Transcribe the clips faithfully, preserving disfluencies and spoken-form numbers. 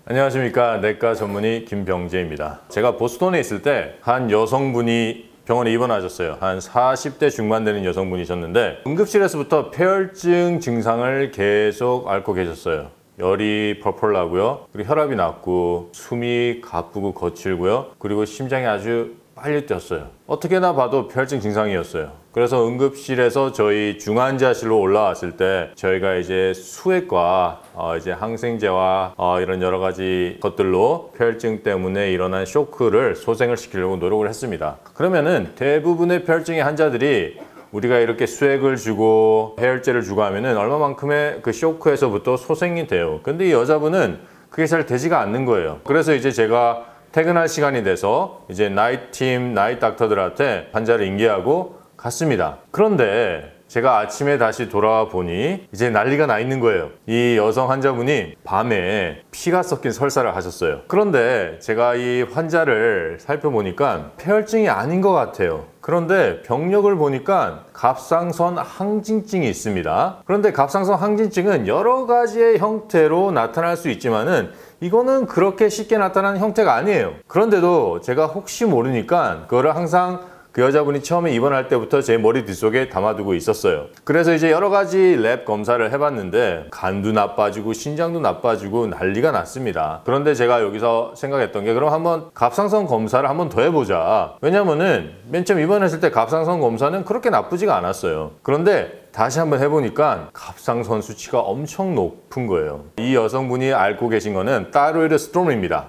안녕하십니까. 내과 전문의 김병재입니다. 제가 보스턴에 있을 때 한 여성분이 병원에 입원하셨어요. 한 사십 대 중반 되는 여성분이셨는데 응급실에서부터 폐혈증 증상을 계속 앓고 계셨어요. 열이 펄펄 나고요. 그리고 혈압이 낮고 숨이 가쁘고 거칠고요. 그리고 심장이 아주 빨리 뛰었어요. 어떻게나 봐도 폐혈증 증상이었어요. 그래서 응급실에서 저희 중환자실로 올라왔을 때 저희가 이제 수액과 어 이제 항생제와 어 이런 여러 가지 것들로 폐혈증 때문에 일어난 쇼크를 소생을 시키려고 노력을 했습니다. 그러면은 대부분의 폐혈증의 환자들이 우리가 이렇게 수액을 주고 해열제를 주고 하면은 얼마만큼의 그 쇼크에서부터 소생이 돼요. 근데 이 여자분은 그게 잘 되지가 않는 거예요. 그래서 이제 제가 퇴근할 시간이 돼서 이제 나이트팀, 나이트 닥터들한테 환자를 인계하고 갔습니다. 그런데 제가 아침에 다시 돌아와 보니 이제 난리가 나 있는 거예요. 이 여성 환자분이 밤에 피가 섞인 설사를 하셨어요. 그런데 제가 이 환자를 살펴보니까 폐혈증이 아닌 것 같아요. 그런데 병력을 보니까 갑상선 항진증이 있습니다. 그런데 갑상선 항진증은 여러 가지의 형태로 나타날 수 있지만은 이거는 그렇게 쉽게 나타나는 형태가 아니에요. 그런데도 제가 혹시 모르니까 그거를 항상 그 여자분이 처음에 입원할 때부터 제 머리 뒷속에 담아두고 있었어요. 그래서 이제 여러 가지 랩 검사를 해봤는데 간도 나빠지고 신장도 나빠지고 난리가 났습니다. 그런데 제가 여기서 생각했던 게 그럼 한번 갑상선 검사를 한번 더 해보자. 왜냐면은 맨 처음 입원했을 때 갑상선 검사는 그렇게 나쁘지가 않았어요. 그런데 다시 한번 해보니까 갑상선 수치가 엄청 높은 거예요. 이 여성분이 앓고 계신 거는 타이로이드 스톰입니다.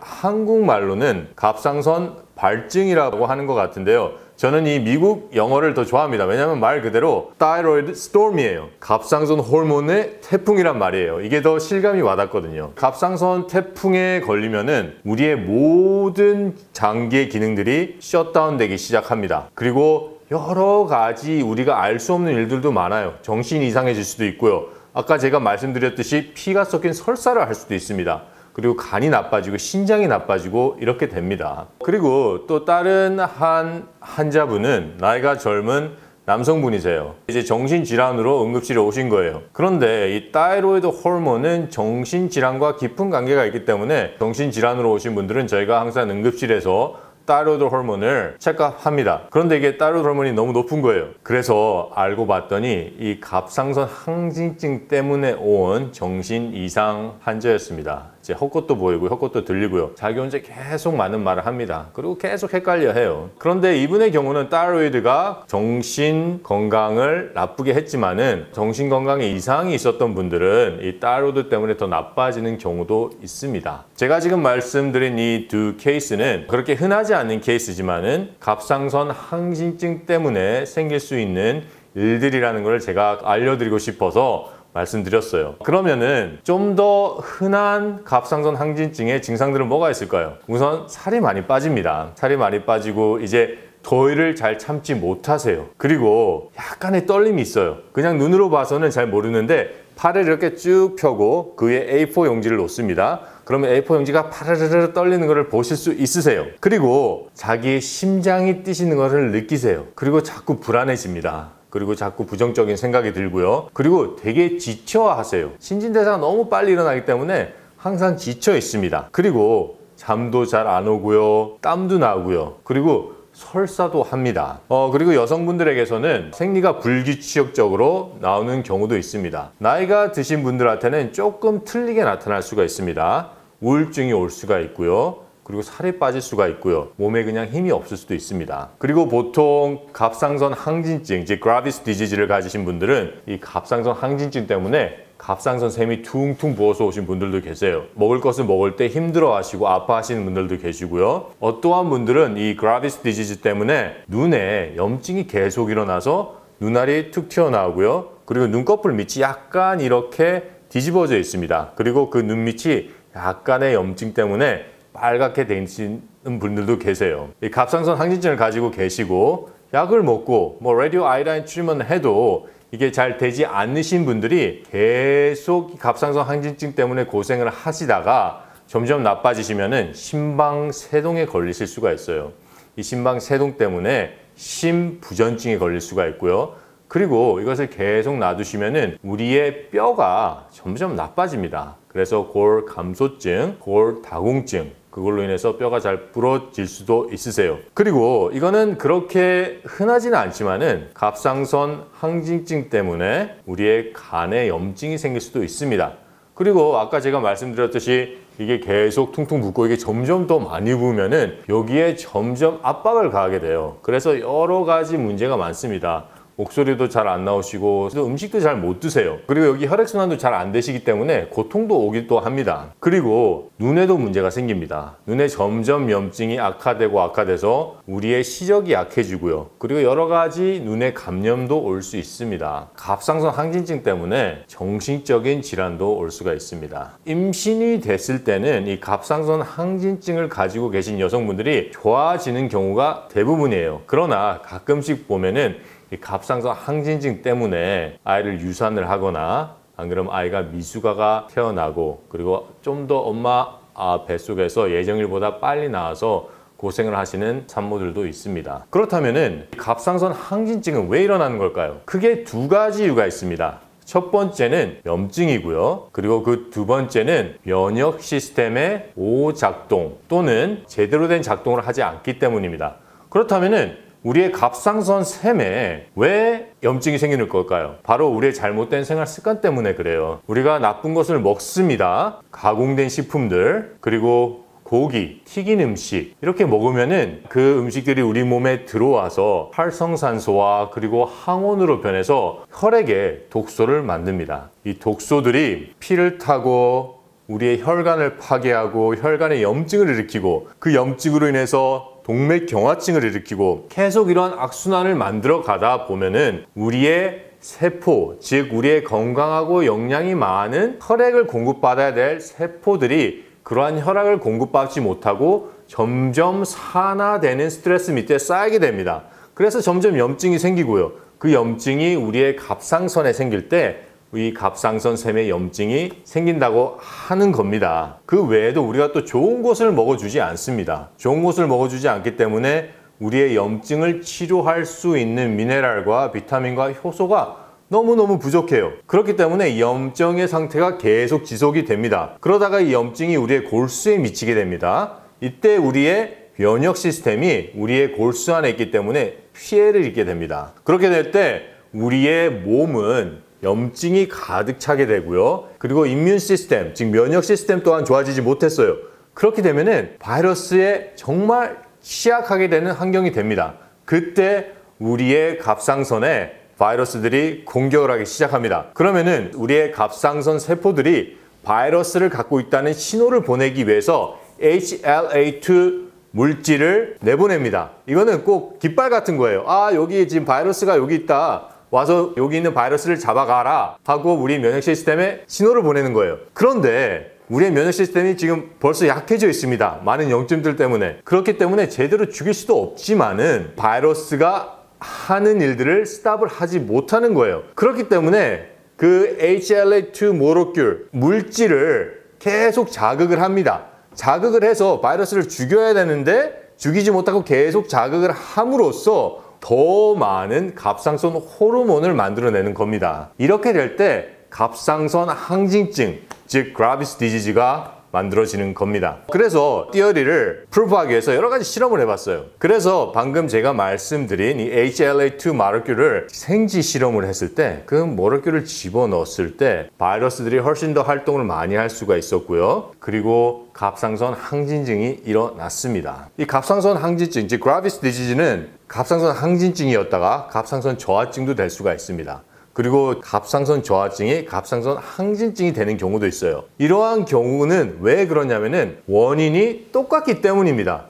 한국말로는 갑상선 발증이라고 하는 것 같은데요. 저는 이 미국 영어를 더 좋아합니다. 왜냐하면 말 그대로 타이로이드 스톰이에요. 갑상선 호르몬의 태풍이란 말이에요. 이게 더 실감이 와닿거든요. 갑상선 태풍에 걸리면은 우리의 모든 장기의 기능들이 셧다운 되기 시작합니다. 그리고 여러 가지 우리가 알 수 없는 일들도 많아요. 정신이 이상해질 수도 있고요. 아까 제가 말씀드렸듯이 피가 섞인 설사를 할 수도 있습니다. 그리고 간이 나빠지고 신장이 나빠지고 이렇게 됩니다. 그리고 또 다른 한 환자분은 나이가 젊은 남성분이세요. 이제 정신질환으로 응급실에 오신 거예요. 그런데 이 타이로이드 호르몬은 정신질환과 깊은 관계가 있기 때문에 정신질환으로 오신 분들은 저희가 항상 응급실에서 타이로이드 호르몬을 체크합니다. 그런데 이게 타이로이드 호르몬이 너무 높은 거예요. 그래서 알고 봤더니 이 갑상선 항진증 때문에 온 정신 이상 환자였습니다. 이제 헛것도 보이고 헛것도 들리고요. 자기 혼자 계속 많은 말을 합니다. 그리고 계속 헷갈려 해요. 그런데 이분의 경우는 타이로이드가 정신 건강을 나쁘게 했지만은 정신 건강에 이상이 있었던 분들은 이 타이로이드 때문에 더 나빠지는 경우도 있습니다. 제가 지금 말씀드린 이 두 케이스는 그렇게 흔하지 않은 케이스지만은 갑상선 항진증 때문에 생길 수 있는 일들이라는 걸 제가 알려드리고 싶어서 말씀드렸어요. 그러면은 좀 더 흔한 갑상선 항진증의 증상들은 뭐가 있을까요? 우선 살이 많이 빠집니다. 살이 많이 빠지고 이제 더위를 잘 참지 못하세요. 그리고 약간의 떨림이 있어요. 그냥 눈으로 봐서는 잘 모르는데 팔을 이렇게 쭉 펴고 그 위에 에이 사 용지를 놓습니다. 그러면 에이 사 용지가 파르르르 떨리는 것을 보실 수 있으세요. 그리고 자기의 심장이 뛰시는 것을 느끼세요. 그리고 자꾸 불안해집니다. 그리고 자꾸 부정적인 생각이 들고요. 그리고 되게 지쳐하세요. 신진대사가 너무 빨리 일어나기 때문에 항상 지쳐 있습니다. 그리고 잠도 잘 안 오고요. 땀도 나고요. 그리고 설사도 합니다. 어, 그리고 여성분들에게서는 생리가 불규칙적으로 나오는 경우도 있습니다. 나이가 드신 분들한테는 조금 틀리게 나타날 수가 있습니다. 우울증이 올 수가 있고요. 그리고 살이 빠질 수가 있고요. 몸에 그냥 힘이 없을 수도 있습니다. 그리고 보통 갑상선 항진증, 즉 그라비스 디지즈를 가지신 분들은 이 갑상선 항진증 때문에 갑상선 샘이 퉁퉁 부어서 오신 분들도 계세요. 먹을 것을 먹을 때 힘들어 하시고 아파하시는 분들도 계시고요. 어떠한 분들은 이 그라비스 디지즈 때문에 눈에 염증이 계속 일어나서 눈알이 툭 튀어나오고요. 그리고 눈꺼풀 밑이 약간 이렇게 뒤집어져 있습니다. 그리고 그 눈 밑이 약간의 염증 때문에 빨갛게 되시는 분들도 계세요. 이 갑상선 항진증을 가지고 계시고 약을 먹고 뭐 라디오 아이오다인 트리트먼트 해도 이게 잘 되지 않으신 분들이 계속 갑상선 항진증 때문에 고생을 하시다가 점점 나빠지시면은 심방세동에 걸리실 수가 있어요. 이 심방세동 때문에 심부전증에 걸릴 수가 있고요. 그리고 이것을 계속 놔두시면은 우리의 뼈가 점점 나빠집니다. 그래서 골 감소증, 골 다공증, 그걸로 인해서 뼈가 잘 부러질 수도 있으세요. 그리고 이거는 그렇게 흔하지는 않지만은 갑상선 항진증 때문에 우리의 간에 염증이 생길 수도 있습니다. 그리고 아까 제가 말씀드렸듯이 이게 계속 퉁퉁 붓고 이게 점점 더 많이 부으면은 여기에 점점 압박을 가하게 돼요. 그래서 여러 가지 문제가 많습니다. 목소리도 잘 안 나오시고 음식도 잘 못 드세요. 그리고 여기 혈액순환도 잘 안 되시기 때문에 고통도 오기도 합니다. 그리고 눈에도 문제가 생깁니다. 눈에 점점 염증이 악화되고 악화돼서 우리의 시력이 약해지고요. 그리고 여러 가지 눈에 감염도 올 수 있습니다. 갑상선 항진증 때문에 정신적인 질환도 올 수가 있습니다. 임신이 됐을 때는 이 갑상선 항진증을 가지고 계신 여성분들이 좋아지는 경우가 대부분이에요. 그러나 가끔씩 보면은 이 갑상선 항진증 때문에 아이를 유산을 하거나 안 그러면 아이가 미숙아가 태어나고 그리고 좀 더 엄마 뱃속에서 예정일보다 빨리 나와서 고생을 하시는 산모들도 있습니다. 그렇다면은 갑상선 항진증은 왜 일어나는 걸까요? 크게 두 가지 이유가 있습니다. 첫 번째는 염증이고요. 그리고 그 두 번째는 면역 시스템의 오작동 또는 제대로 된 작동을 하지 않기 때문입니다. 그렇다면은 우리의 갑상선 샘에 왜 염증이 생기는 걸까요? 바로 우리의 잘못된 생활 습관 때문에 그래요. 우리가 나쁜 것을 먹습니다. 가공된 식품들, 그리고 고기, 튀긴 음식 이렇게 먹으면은 그 음식들이 우리 몸에 들어와서 활성산소와 그리고 항원으로 변해서 혈액에 독소를 만듭니다. 이 독소들이 피를 타고 우리의 혈관을 파괴하고 혈관에 염증을 일으키고 그 염증으로 인해서 동맥경화증을 일으키고 계속 이런 악순환을 만들어 가다 보면은 우리의 세포, 즉 우리의 건강하고 영양이 많은 혈액을 공급받아야 될 세포들이 그러한 혈액을 공급받지 못하고 점점 산화되는 스트레스 밑에 쌓이게 됩니다. 그래서 점점 염증이 생기고요. 그 염증이 우리의 갑상선에 생길 때 이 갑상선 샘에 염증이 생긴다고 하는 겁니다. 그 외에도 우리가 또 좋은 것을 먹어주지 않습니다. 좋은 것을 먹어주지 않기 때문에 우리의 염증을 치료할 수 있는 미네랄과 비타민과 효소가 너무너무 부족해요. 그렇기 때문에 염증의 상태가 계속 지속이 됩니다. 그러다가 이 염증이 우리의 골수에 미치게 됩니다. 이때 우리의 면역 시스템이 우리의 골수 안에 있기 때문에 피해를 입게 됩니다. 그렇게 될 때 우리의 몸은 염증이 가득 차게 되고요. 그리고 임뮨 시스템, 즉 면역 시스템 또한 좋아지지 못했어요. 그렇게 되면은 바이러스에 정말 취약하게 되는 환경이 됩니다. 그때 우리의 갑상선에 바이러스들이 공격을 하기 시작합니다. 그러면은 우리의 갑상선 세포들이 바이러스를 갖고 있다는 신호를 보내기 위해서 에이치 엘 에이 투 물질을 내보냅니다. 이거는 꼭 깃발 같은 거예요. 아, 여기 지금 바이러스가 여기 있다. 와서 여기 있는 바이러스를 잡아가라 하고 우리 면역 시스템에 신호를 보내는 거예요. 그런데 우리의 면역 시스템이 지금 벌써 약해져 있습니다. 많은 염증들 때문에. 그렇기 때문에 제대로 죽일 수도 없지만은 바이러스가 하는 일들을 스탑을 하지 못하는 거예요. 그렇기 때문에 그 에이치 엘 에이 투 모레큘 물질을 계속 자극을 합니다. 자극을 해서 바이러스를 죽여야 되는데 죽이지 못하고 계속 자극을 함으로써 더 많은 갑상선 호르몬을 만들어내는 겁니다. 이렇게 될 때 갑상선 항진증, 즉 그라비스 디지즈가 만들어지는 겁니다. 그래서 티어리를 프루프하기 위해서 여러 가지 실험을 해봤어요. 그래서 방금 제가 말씀드린 이 에이치 엘 에이 투 모레큘을 생지 실험을 했을 때 그 모레큘을 집어넣었을 때 바이러스들이 훨씬 더 활동을 많이 할 수가 있었고요. 그리고 갑상선 항진증이 일어났습니다. 이 갑상선 항진증, 즉 그라비스 디지즈는 갑상선 항진증이었다가 갑상선 저하증도 될 수가 있습니다. 그리고 갑상선 저하증이 갑상선 항진증이 되는 경우도 있어요. 이러한 경우는 왜 그러냐면은 원인이 똑같기 때문입니다.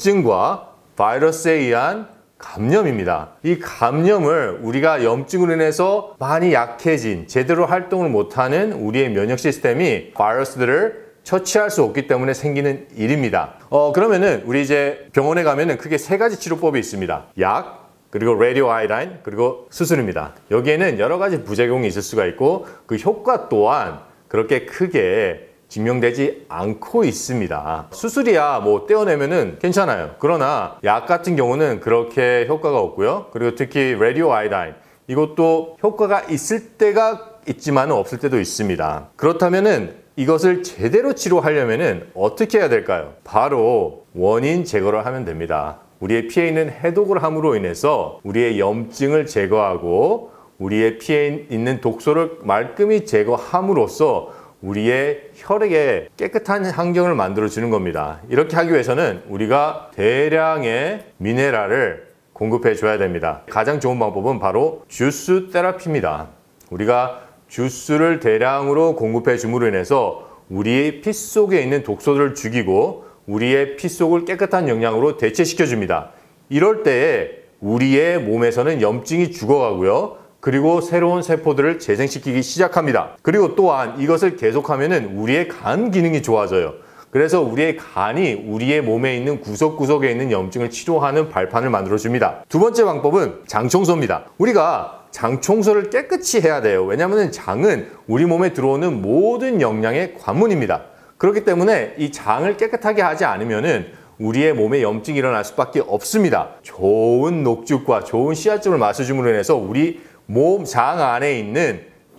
염증과 바이러스에 의한 감염입니다. 이 감염을 우리가 염증으로 인해서 많이 약해진, 제대로 활동을 못하는 우리의 면역 시스템이 바이러스들을 처치할 수 없기 때문에 생기는 일입니다. 어, 그러면은 우리 이제 병원에 가면은 크게 세 가지 치료법이 있습니다. 약, 그리고 라디오 아이오다인, 그리고 수술입니다. 여기에는 여러 가지 부작용이 있을 수가 있고 그 효과 또한 그렇게 크게 증명되지 않고 있습니다. 수술이야 뭐 떼어내면은 괜찮아요. 그러나 약 같은 경우는 그렇게 효과가 없고요. 그리고 특히 라디오 아이오다인, 이것도 효과가 있을 때가 있지만 없을 때도 있습니다. 그렇다면은 이것을 제대로 치료하려면은 어떻게 해야 될까요? 바로 원인 제거를 하면 됩니다. 우리의 피에 있는 해독을 함으로 인해서 우리의 염증을 제거하고 우리의 피에 있는 독소를 말끔히 제거함으로써 우리의 혈액에 깨끗한 환경을 만들어 주는 겁니다. 이렇게 하기 위해서는 우리가 대량의 미네랄을 공급해 줘야 됩니다. 가장 좋은 방법은 바로 주스 테라피입니다. 우리가 주스를 대량으로 공급해 줌으로 인해서 우리의 피 속에 있는 독소들을 죽이고 우리의 피 속을 깨끗한 영양으로 대체시켜 줍니다. 이럴 때에 우리의 몸에서는 염증이 죽어가고요. 그리고 새로운 세포들을 재생시키기 시작합니다. 그리고 또한 이것을 계속하면은 우리의 간 기능이 좋아져요. 그래서 우리의 간이 우리의 몸에 있는 구석구석에 있는 염증을 치료하는 발판을 만들어 줍니다. 두 번째 방법은 장 청소입니다. 우리가 장 청소를 깨끗이 해야 돼요. 왜냐하면 장은 우리 몸에 들어오는 모든 영양의 관문입니다. 그렇기 때문에 이 장을 깨끗하게 하지 않으면은 우리의 몸에 염증이 일어날 수밖에 없습니다. 좋은 녹즙과 좋은 씨앗즙을 마셔줌으로 인해서 우리 몸 장 안에 있는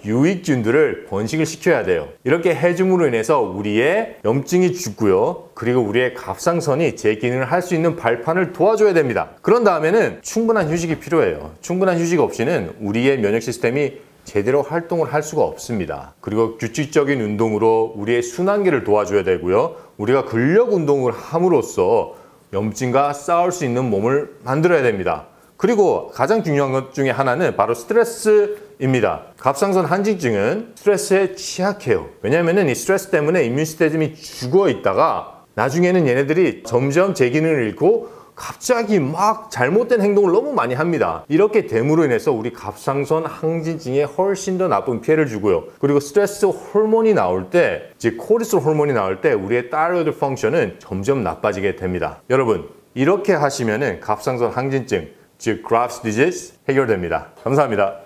유익균들을 번식을 시켜야 돼요. 이렇게 해줌으로 인해서 우리의 염증이 죽고요. 그리고 우리의 갑상선이 제 기능을 할 수 있는 발판을 도와줘야 됩니다. 그런 다음에는 충분한 휴식이 필요해요. 충분한 휴식 없이는 우리의 면역 시스템이 제대로 활동을 할 수가 없습니다. 그리고 규칙적인 운동으로 우리의 순환계를 도와줘야 되고요. 우리가 근력 운동을 함으로써 염증과 싸울 수 있는 몸을 만들어야 됩니다. 그리고 가장 중요한 것 중에 하나는 바로 스트레스입니다. 갑상선 항진증은 스트레스에 취약해요. 왜냐하면 이 스트레스 때문에 이뮤 시스템이 죽어 있다가 나중에는 얘네들이 점점 제 기능을 잃고 갑자기 막 잘못된 행동을 너무 많이 합니다. 이렇게 됨으로 인해서 우리 갑상선 항진증에 훨씬 더 나쁜 피해를 주고요. 그리고 스트레스 호르몬이 나올 때, 즉 코르티솔 호르몬이 나올 때 우리의 타이로이드 펑션은 점점 나빠지게 됩니다. 여러분, 이렇게 하시면은 갑상선 항진증, 즉 그라프스 디지즈 해결됩니다. 감사합니다.